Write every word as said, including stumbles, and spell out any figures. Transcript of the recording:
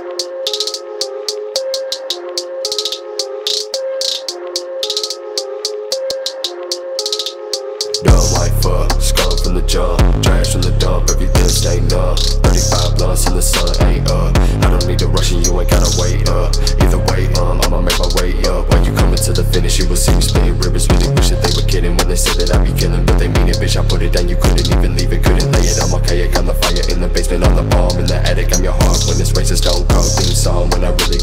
Dumb white fuck, skull from the jump, trash from the dump, everything stained up. Thirty-five blunts in the sun ain't up. I don't need to rush and you ain't gotta wait up. Either way, um, I'ma make my way up. When you coming to the finish, you will see me spitting rivers. Really wish that they were kidding when they said that I'd be killing, but they mean it, bitch. I put it down, you couldn't even leave it, couldn't lay it. I'm archaic, I'm the fire in the basement, I'm the bomb in the attic. I'm your heart when this racist stone cold theme song. When I really